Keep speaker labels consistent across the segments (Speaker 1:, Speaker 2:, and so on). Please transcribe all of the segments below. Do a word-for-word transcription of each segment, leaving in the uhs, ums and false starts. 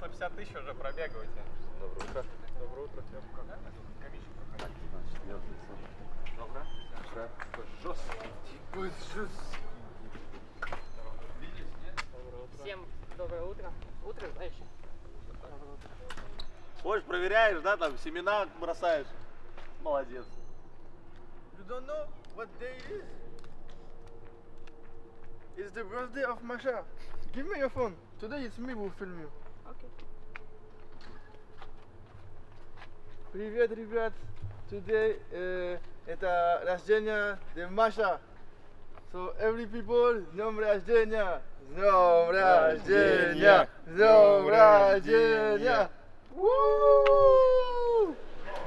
Speaker 1: сто пятьдесят тысяч уже пробега у тебя.
Speaker 2: Доброе утро.
Speaker 1: Доброе утро. Тебя как? Комиссию проходить. Доброе.
Speaker 2: Такой жесткий. Такой жесткий.
Speaker 3: Всем доброе утро. Утро, да, еще?
Speaker 2: Ходишь, проверяешь, да, там семена бросаешь. Молодец.
Speaker 4: You don't know what day it is? It's the birthday of Masha. Give me your phone. Today it's me who film you.
Speaker 3: Okay.
Speaker 4: Привет, ребят. Today uh, это рождение de Masha. So every people, с днем рождения, с днем рождения, с днем рождения. Woo!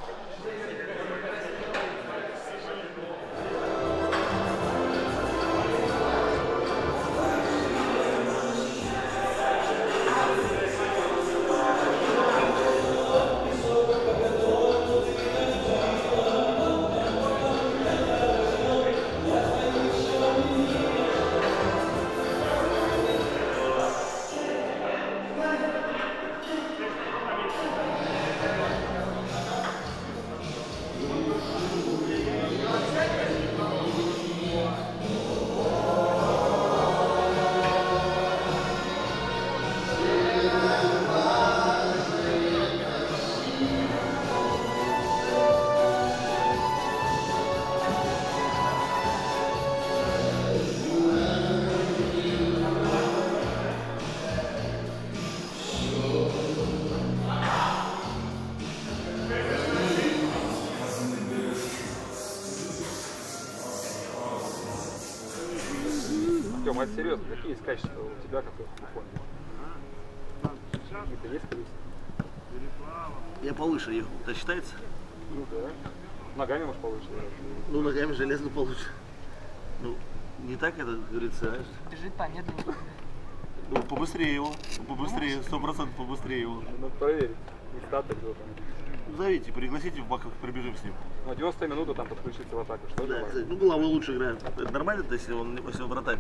Speaker 1: Тёма, это серьезно, какие есть качества у тебя, как у Фонди? Какие-то есть плюсы?
Speaker 2: Я повыше ехал. Это считается?
Speaker 1: Ну да. Ногами, может, повыше.
Speaker 2: Ну, ногами железно получше. Ну, не так это говорится, знаешь?
Speaker 3: Бежит помедленнее.
Speaker 2: Ну, побыстрее его. Побыстрее, сто процентов побыстрее его.
Speaker 1: Надо проверить. Не статок кто там.
Speaker 2: Зовите, пригласите в баках, пробежим с ним.
Speaker 1: Ну, девяносто минут там подключиться в атаку. Что
Speaker 2: Да,
Speaker 1: это?
Speaker 2: кстати, ну, головой лучше играем. Это нормально, если он, если он вратарь?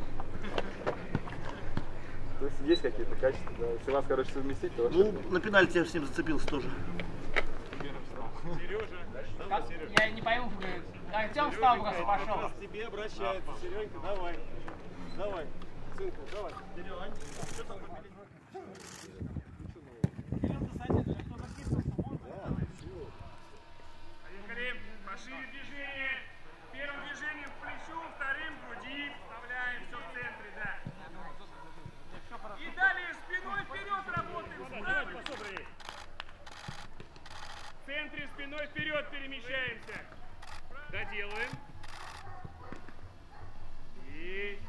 Speaker 1: То есть есть какие-то качества, да? Если вас, короче, совместить, то вообще...
Speaker 2: Ну, на пенальти я с ним зацепился тоже.
Speaker 3: Как? Я не пойму, говорит. Артем встал просто, пошел.
Speaker 5: К тебе обращается. Серенька, давай. Давай. Сынку, давай. Что там?
Speaker 6: Поехали. Пошире движение. Первым движением к плечу, вторым к груди. Вставляем все в центре, да. И далее спиной вперед работаем. Справа. В центре спиной вперед перемещаемся. Доделаем. И...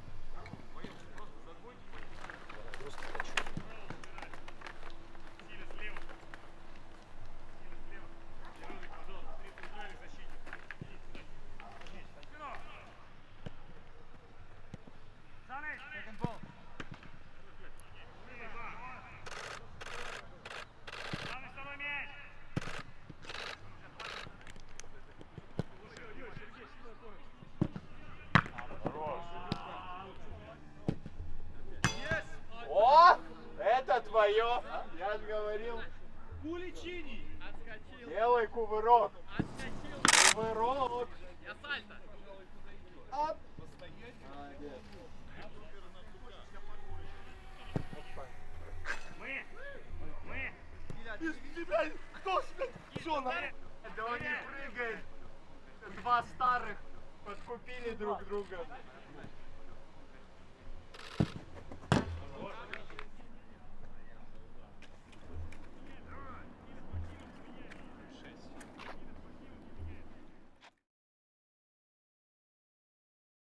Speaker 6: Сильно слева. Сильно слева. Березик, пожалуйста, три центральных защитника. Спиной. Занять. Second ball. Главный второй мяч.
Speaker 4: О, это твое. Я же говорил.
Speaker 6: Куличини.
Speaker 4: Делай кувырок. Кувырок.
Speaker 3: Я сальто.
Speaker 4: Ап.
Speaker 6: Мы. Мы.
Speaker 4: Из тебя кто спит? Джона? Да он не прыгает. Два старых подкупили друг друга.